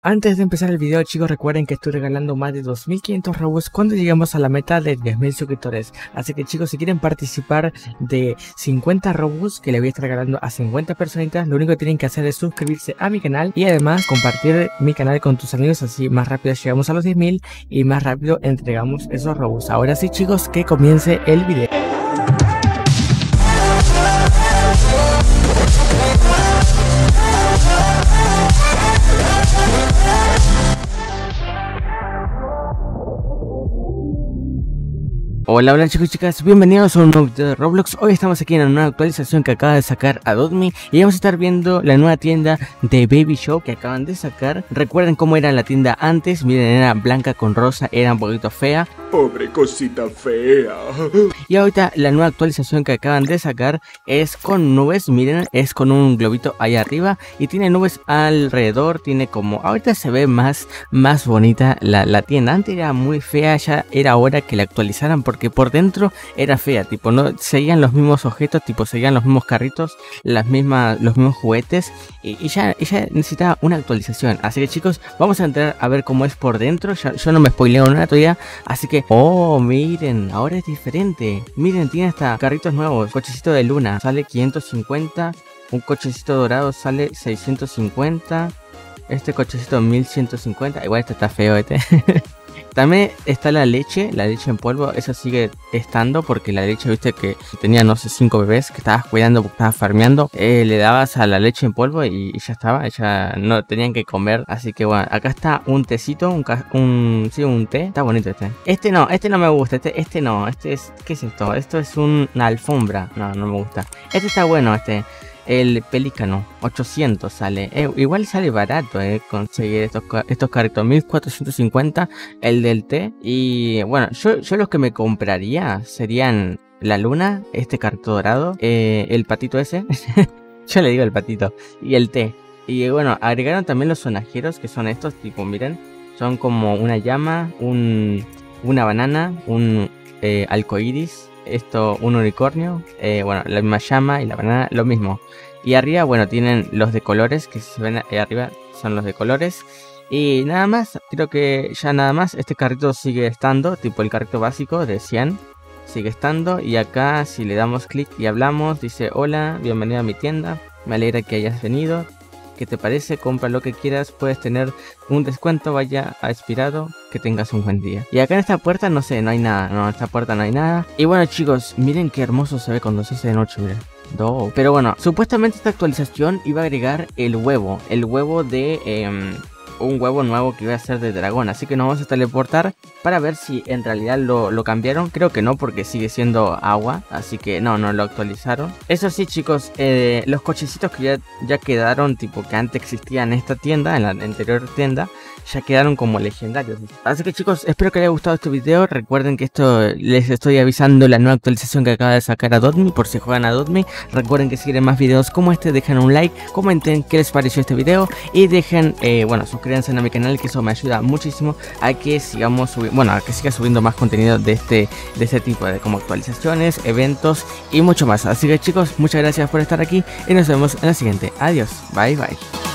Antes de empezar el video, chicos, recuerden que estoy regalando más de 2500 Robux cuando lleguemos a la meta de 10.000 suscriptores. Así que, chicos, si quieren participar de 50 Robux que le voy a estar regalando a 50 personitas, lo único que tienen que hacer es suscribirse a mi canal y además compartir mi canal con tus amigos, así más rápido llegamos a los 10.000 y más rápido entregamos esos Robux. Ahora sí, chicos, que comience el video. Hola chicos y chicas, bienvenidos a un nuevo video de Roblox. Hoy estamos aquí en una nueva actualización que acaba de sacar Adopt.me y vamos a estar viendo la nueva tienda de Baby Shop que acaban de sacar. Recuerden cómo era la tienda antes, miren, era blanca con rosa, era un poquito fea. Pobre cosita fea. Y ahorita la nueva actualización que acaban de sacar es con nubes, miren, es con un globito ahí arriba y tiene nubes alrededor, tiene como, ahorita se ve más bonita la tienda. Antes era muy fea, ya era hora que la actualizaran porque por dentro era fea, tipo, no seguían los mismos objetos, tipo, seguían los mismos carritos, los mismos juguetes y ya necesitaba una actualización. Así que, chicos, vamos a entrar a ver cómo es por dentro. Yo no me spoileo nada todavía, así que, oh, miren, ahora es diferente. Miren, tiene hasta carritos nuevos. Cochecito de luna sale 550, un cochecito dorado sale 650, este cochecito 1150, igual este está feo También está la leche en polvo, eso sigue estando porque la leche, viste que tenía, no sé, 5 bebés que estabas cuidando porque estabas farmeando, le dabas a la leche en polvo y ya estaba, ya no tenían que comer. Así que bueno, acá está un tecito, un té, está bonito este. Este no me gusta, este no, este es, ¿qué es esto? Esto es una alfombra, no me gusta. Este está bueno, el pelícano, 800 sale. Igual sale barato conseguir estos carritos, 1450 el del té. Y bueno, yo los que me compraría serían la luna, este carrito dorado, el patito ese, yo le digo el patito, y el té. Y bueno, agregaron también los sonajeros, que son estos, tipo, miren, son como una llama, una banana, un arcoiris, un unicornio, bueno, la misma llama y la banana, lo mismo. Y arriba, bueno, tienen los de colores, que se ven arriba, son los de colores. Y nada más, creo que ya nada más, este carrito sigue estando, tipo el carrito básico de 100, sigue estando. Y acá, si le damos clic y hablamos, dice: hola, bienvenido a mi tienda, me alegra que hayas venido. ¿Qué te parece? Compra lo que quieras, puedes tener un descuento, vaya a expirado, que tengas un buen día. Y acá en esta puerta, no sé, no hay nada, no, en esta puerta no hay nada. Y bueno, chicos, miren qué hermoso se ve cuando se hace de noche, miren. Pero bueno, supuestamente esta actualización iba a agregar el huevo de un huevo nuevo que iba a ser de dragón. Así que nos vamos a teleportar para ver si en realidad lo cambiaron. Creo que no, porque sigue siendo agua, así que no lo actualizaron. Eso sí, chicos, los cochecitos que ya quedaron, tipo, que antes existían en esta tienda, en la anterior tienda, ya quedaron como legendarios. Así que, chicos, espero que les haya gustado este video. Recuerden que esto les estoy avisando la nueva actualización que acaba de sacar Adopt.me, por si juegan Adopt.me. Recuerden que si quieren más videos como este, dejen un like, comenten qué les pareció este video y dejen, bueno, suscríbanse a mi canal, que eso me ayuda muchísimo a que sigamos subiendo, bueno, a que siga subiendo más contenido de este tipo de como actualizaciones, eventos y mucho más. Así que, chicos, muchas gracias por estar aquí y nos vemos en la siguiente. Adiós, bye bye.